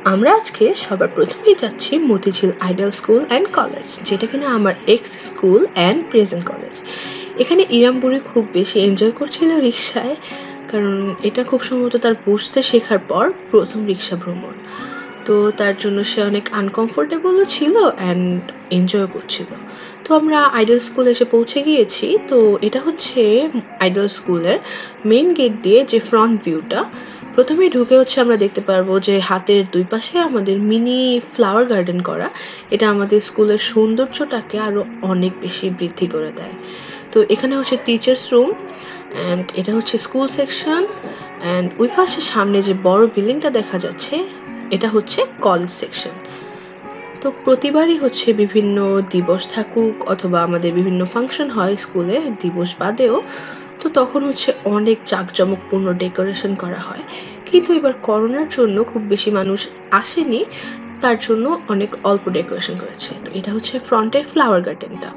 আমরা আজকে সবার প্রথমেই যাচ্ছি Motijheel ideal school and college, যেটা কিনা আমার ex school and present college. এখানে ইরাম বুড়ি খুব বেশি এনজয় করছিল রিক্সায়, কারণ এটা খুব সম্ভবত তার বসতে শেখার পর প্রথম রিক্সা ভ্রমণ। তো তার জন্য সে অনেক আনকমফোর্টেবলও ছিল অ্যান্ড এনজয় করছিল। তো আমরা আইডল স্কুল এসে পৌঁছে গিয়েছি। তো এটা হচ্ছে আইডল স্কুলের মেইন গেট দিয়ে যে ফ্রন্ট ভিউটা। প্রথমেই ঢুকে হচ্ছে আমরা দেখতে পারবো যে হাতের দুই পাশে আমাদের মিনি ফ্লাওয়ার গার্ডেন করা। এটা আমাদের স্কুলের সৌন্দর্যটাকে আরো অনেক বেশি বৃদ্ধি করে দেয়। তো এখানে হচ্ছে টিচার্স রুম অ্যান্ড এটা হচ্ছে স্কুল সেকশন, অ্যান্ড ওই পাশে সামনে যে বড় বিল্ডিংটা দেখা যাচ্ছে এটা হচ্ছে কলেজ সেকশন। তো প্রতিবারই হচ্ছে বিভিন্ন দিবস থাকুক অথবা আমাদের বিভিন্ন ফাংশন হয় স্কুলে দিবস বাদেও, তো তখন হচ্ছে অনেক জাঁকজমকপূর্ণ ডেকোরেশন করা হয়। কিন্তু এবার করোনার জন্য খুব বেশি মানুষ আসেনি, তার জন্য অনেক অল্প ডেকোরেশন করেছে। তো এটা হচ্ছে ফ্রন্টের ফ্লাওয়ার গার্ডেনটা।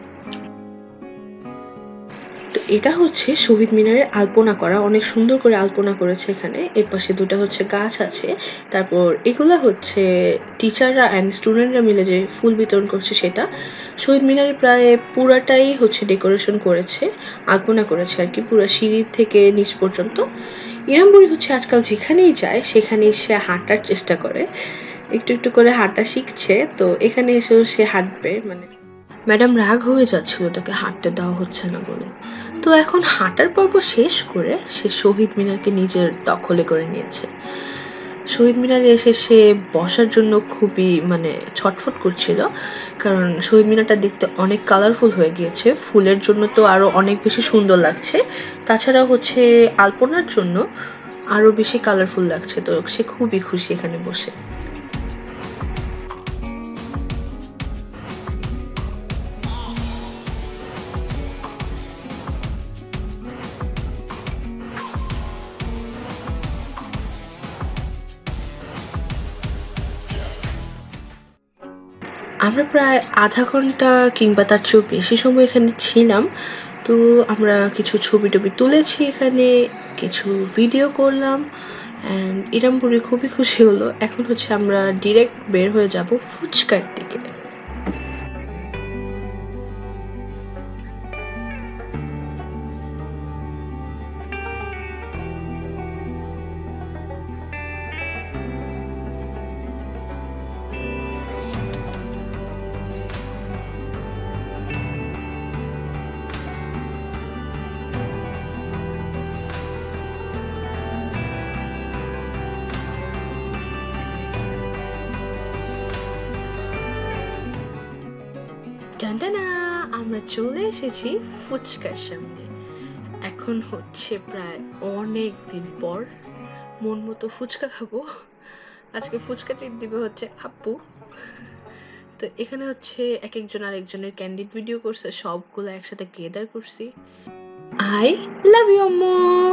তো এটা হচ্ছে শহীদ মিনারের আলপনা করা, অনেক সুন্দর করে আলপনা করেছে এখানে। এর পাশে দুটো হচ্ছে গাছ আছে। তারপর এগুলা হচ্ছে টিচাররা অ্যান্ড স্টুডেন্টরা মিলে যে ফুল বিতরণ করছে সেটা। শহীদ মিনারে প্রায় পুরাটাই হচ্ছে ডেকোরেশন করেছে, আলপনা করেছে আর কি, পুরো সিঁড়ি থেকে নিচ পর্যন্ত। ইরামপুরি হচ্ছে আজকাল যেখানেই যায় সেখানেই সে হাঁটার চেষ্টা করে, একটু একটু করে হাঁটা শিখছে। তো এখানে এসেও সে হাঁটবে, মানে ম্যাডাম রাগ হয়ে যাচ্ছিল তাকে হাঁটতে দেওয়া হচ্ছে না বলে। তো এখন হাঁটার পর্ব শেষ করে সে শহীদ মিনারকে নিজের দখলে করে নিয়েছে। শহীদ মিনারে এসে সে বসার জন্য খুবই ছটফট করছিল, কারণ শহীদ মিনারটা দেখতে অনেক কালারফুল হয়ে গিয়েছে। ফুলের জন্য তো আরো অনেক বেশি সুন্দর লাগছে, তাছাড়া হচ্ছে আলপনার জন্য আরো বেশি কালারফুল লাগছে। তো সে খুবই খুশি এখানে বসে। আমরা প্রায় আধা ঘন্টা কিংবা তার চেয়েও বেশি সময় এখানে ছিলাম। তো আমরা কিছু ছবি টবি তুলেছি এখানে, কিছু ভিডিও করলাম, অ্যান্ড ইরামপুরি খুবই খুশি হলো। এখন হচ্ছে আমরা ডিরেক্ট বের হয়ে যাব ফুচকার দিকে। টানটানা, আমরা চলে এসেছি ফুচকার সামনে। এখন হচ্ছে প্রায় অনেক দিন পর মন মতো ফুচকা খাবো। আজকে ফুচকা ট্রিট দিবে হচ্ছে আপু। তো এখানে হচ্ছে এক একজন আরেকজনের ক্যান্ডিড ভিডিও করছে, সবগুলো একসাথে গেদার করছি। আই লাভ ইউ আম্মু।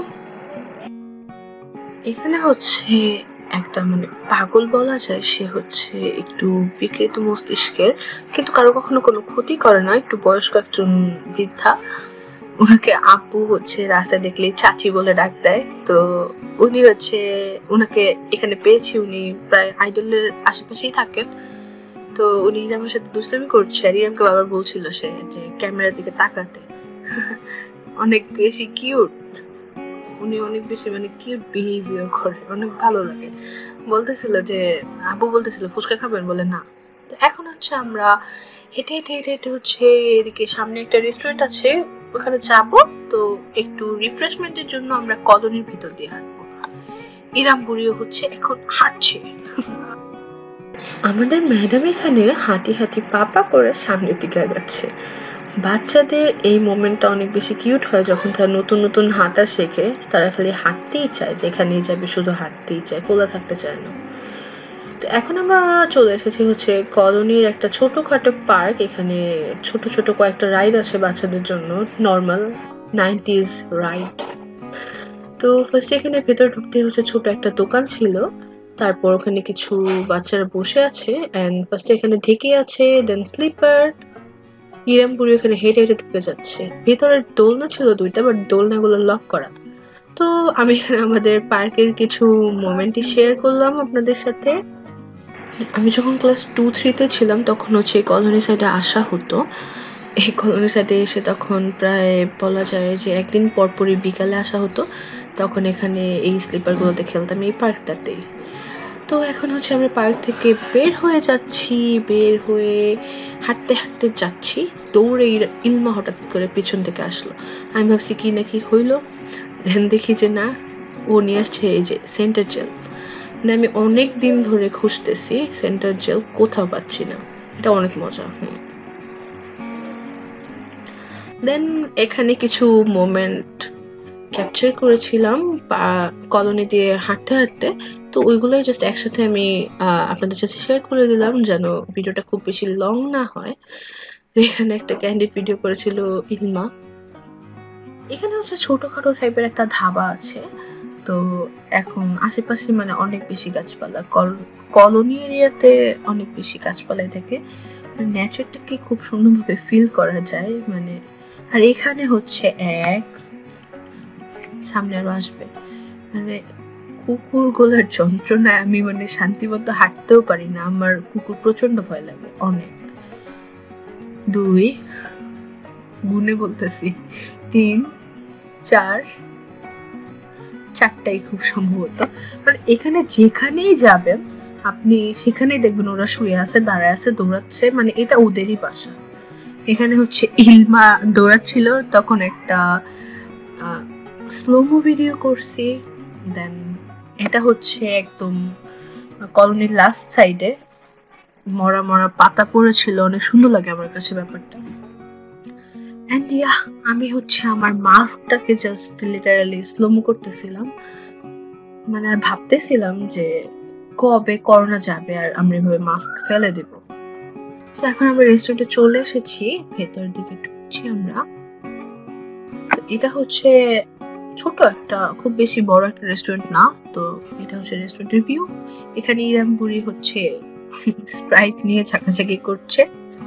এখানে হচ্ছে একটা পাগল বলা যায়, সে হচ্ছে একটু বিকৃত মস্তিষ্কের, কিন্তু কারো কখনো কোনো ক্ষতি করে না, একটু বয়স্ক একজন বৃদ্ধা। ওনাকে আপু হচ্ছে রাস্তায় দেখলে চাচি বলে ডাক দেয়। তো উনি হচ্ছে, ওনাকে এখানে পেয়েছি, উনি প্রায় আইডলের আশেপাশেই থাকেন। তো উনি ইরামের সাথে দুষ্টামি করছে, আর ইরামকে বারবার বলছিল সে যে ক্যামেরার দিকে তাকাতে। অনেক বেশি কিউট, উনি অনেক বেশি কিউট বিহেভিয়ার করে, অনেক ভালো লাগে। বলতেছিল যে আবু বলতেছিল ফুচকা খাবেন, বলে না। তো এখন হচ্ছে আমরা হেঁটে হেঁটে হেঁটে হেঁটে হচ্ছে এদিকে সামনে একটা রেস্টুরেন্ট আছে, ওখানে যাবো। তো একটু রিফ্রেশমেন্টের জন্য আমরা কলোনির ভিতর দিয়ে হাঁটবো। ইরাম বুড়িও হচ্ছে এখন হাঁটছে। আমাদের ম্যাডাম এখানে হাঁটি হাঁটি পাপা করে সামনের দিকে যাচ্ছে। বাচ্চাদের এই মোমেন্টটা অনেক বেশি কিউট হয় যখন তারা নতুন নতুন হাঁটা শেখে। তারা খালি হাঁটতেই চায়, যেখানেই যাবে শুধু হাঁটতেই চায়, কোলা থাকতে চায় না। তো এখন আমরা চলে এসেছি হচ্ছে কলোনির একটা ছোটখাটো পার্ক। এখানে ছোট ছোট কয়েকটা রাইড আছে বাচ্চাদের জন্য, নর্মাল 90s রাইড। তো ফার্স্ট এখানে ভেতর ঢুকতে হচ্ছে ছোট একটা দোকান ছিল, তারপর ওখানে কিছু বাচ্চারা বসে আছে, এন্ড ফার্স্ট এখানে ঢেকে আছে, দেন স্লিপার। ইরামপুরি এখানে হেঁটে হেঁটে ঢুকে যাচ্ছে। ভেতরের দোলনা ছিল দুইটা, বাট দোলনাগুলো লক করা। তো আমি আমাদের পার্কের কিছু মোমেন্টই শেয়ার করলাম আপনাদের সাথে। আমি যখন ক্লাস 2-3 তে ছিলাম তখন হচ্ছে কলোনি সাইডে আসা হতো। এই কলোনি সাইডে এসে তখন প্রায় বলা যায় যে একদিন পরপরই বিকালে আসা হতো। তখন এখানে এই স্লিপারগুলোতে খেলতাম এই পার্কটাতেই। তো এখন হচ্ছে আমরা পার্ক থেকে বের হয়ে যাচ্ছি, বের হয়ে হাঁটতে হাঁটতে যাচ্ছি, দৌড়ে ইলমা হঠাৎ করে পিছন থেকে আসলো। আমি ভাবছি কি না কি হইলো, দেন দেখি যে না, ও নিয়ে আসছে এই যে সেন্টার জেল। মানে আমি অনেক দিন ধরে খুঁজতেছি সেন্টার জেল, কোথাও পাচ্ছি না। এটা অনেক মজা। দেন এখানে কিছু মোমেন্ট ক্যাপচার করেছিলাম কলোনি দিয়ে হাঁটতে হাঁটতে, তো ওইগুলোই জাস্ট একসাথে আমি আপনাদের সাথে শেয়ার করে দিলাম যেন ভিডিওটা খুব বেশি লং না হয়। তো এখানে একটা ক্যান্ডিড ভিডিও করেছিল ইলমা। এখানে হচ্ছে ছোটখাটো টাইপের একটা ধাবা আছে। তো এখন আশেপাশে মানে অনেক বেশি গাছপালা, কলোনি এরিয়াতে অনেক বেশি গাছপালাই থাকে, নেচারটাকে খুব সুন্দরভাবে ফিল করা যায়। মানে আর এখানে হচ্ছে সামনে আরো আসবে, মানে কুকুর গুলার যন্ত্রণায় আমি মানে শান্তিমতো হাঁটতেও পারি না, আমার কুকুর প্রচন্ড ভয় লাগে অনেক। 2 গুনে বলতেছি 3 4 4টাই খুব সম্ভবত। মানে এখানে যেখানেই যাবেন আপনি সেখানেই দেখবেন ওরা শুয়ে আছে, দাঁড়ায় আছে, দৌড়াচ্ছে, মানে এটা ওদেরই বাসা। এখানে হচ্ছে ইলমা দৌড়াচ্ছিল, তখন একটা স্লোমো ভিডিও করছি। দেন এটা হচ্ছে একদম কলোনির লাস্ট সাইডে মরা মরা পাতা পড়েছিল, অনেক সুন্দর লাগে আমার কাছে ব্যাপারটা। এন্ড ইয়া, আমি হচ্ছে আমার মাস্কটাকে জাস্ট লিটারালি স্লোমো করতেছিলাম, মানে আর ভাবতেছিলাম যে কবে করোনা যাবে আর আমরা এভাবে মাস্ক ফেলে দেব। তো এখন আমরা রেস্টুরেন্টে চলে এসেছি, ভেতরের দিকে ঢুকছি আমরা। তো এটা হচ্ছে ছোট একটা, খুব বেশি বড় একটা রেস্টুরেন্ট না। তো এটা হচ্ছে রেস্টুরেন্টের ভিউ। এখানে ইরাম বুড়ি হচ্ছে স্প্রাইট নিয়ে ঝাঁকাঝাঁকি করছে।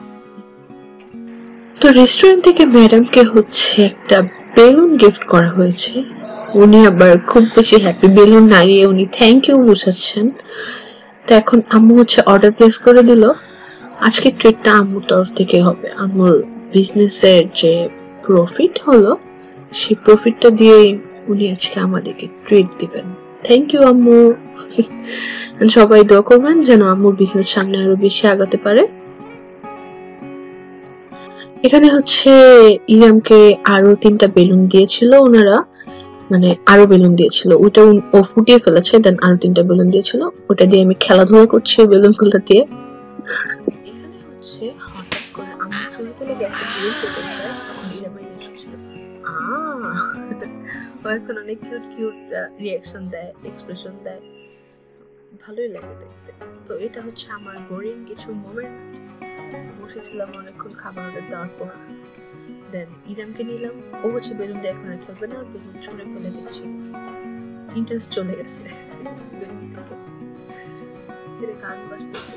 তো রেস্টুরেন্ট থেকে ম্যাডামকে হচ্ছে একটা বেলুন গিফট করা হয়েছে। উনি আবার খুব বেশি হ্যাপি, বেলুন নাড়িয়ে উনি থ্যাংক ইউ বুঝাচ্ছেন। তো এখন আম্মু হচ্ছে অর্ডার প্লেস করে দিল। আজকে ট্রিটটা আম্মুর তরফ থেকে হবে। আম্মুর বিজনেসের যে প্রফিট হলো সেই প্রফিটটা দিয়ে উনি আজকে আমাদেরকে ট্রিট দিবেন। থ্যাংক ইউ আম্মু। সবাই দোয়া করবেন যেন আম্মুর বিজনেস সামনে আরো বেশি আগাতে পারে। এখানে হচ্ছে ইরামকে আরো 3টা বেলুন দিয়েছিল ওনারা, মানে আরো বেলুন দিয়েছিল, ওইটা ও ফুটিয়ে ফেলেছে। দেন আরো 3টা বেলুন দিয়েছিল, ওটা দিয়ে আমি খেলাধুলা করছি বেলুন গুলো দিয়ে। এখানে হচ্ছে হঠাৎ করে আমার চুলতে লেগে একটা বেলুন পেতে যায়, তখন ইরামাই এসেছিল। ও এখন অনেক কিউট কিউট রিয়াকশন দেয়, এক্সপ্রেশন দেয়, ভালোই লাগে দেখতে। তো এটা হচ্ছে আমার বোরিং কিছু মোমেন্ট। বসেছিলাম অনেকক্ষণ খাবার অর্ডার দেওয়ার পর। দেন ইরামকে নিলাম, ও হচ্ছে বেলুন দিয়ে এখন আর খেলবে না, বেলুন ছুঁড়ে ফেলে দিচ্ছি, ইন্টারেস্ট চলে গেছে বেলুন থেকে। ফিরে গান বাজতেছে,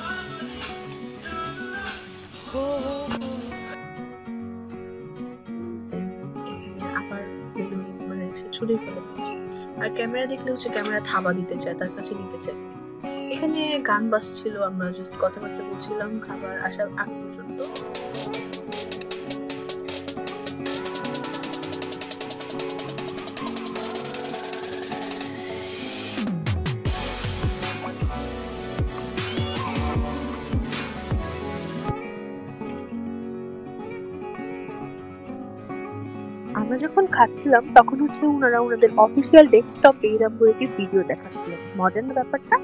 আবার বেলুন মানে সে ছুঁড়ে ফেলে দিচ্ছে। আর ক্যামেরা দেখলে হচ্ছে ক্যামেরা থাবা দিতে চায়, তার কাছে নিতে চায়। এখানে গান বাজছিল, আমরা জাস্ট কথাবার্তা বলছিলাম খাবার আসার আগ পর্যন্ত। আমরা যখন খাচ্ছিলাম তখন হচ্ছে ওনারা ওনাদের অফিসিয়াল ডেস্কটপে ইরাম বুড়িকে ভিডিও দেখাচ্ছিলেন। মডার্ন ব্যাপারটা।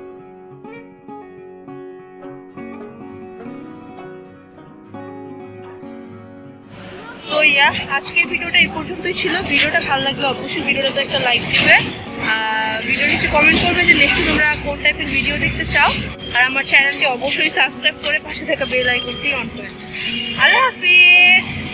সো ইয়া, আজকের ভিডিওটা এই পর্যন্তই ছিল। ভিডিওটা ভালো লাগলে অবশ্যই ভিডিওটাতে একটা লাইক দিবে, ভিডিওর নিচে কমেন্ট করবে যে নেক্সট তোমরা কোন টাইপের ভিডিও দেখতে চাও, আর আমার চ্যানেলটি অবশ্যই সাবস্ক্রাইব করে পাশে থাকা বেল আইকনটি অন করে। আল্লাহ হাফিজ।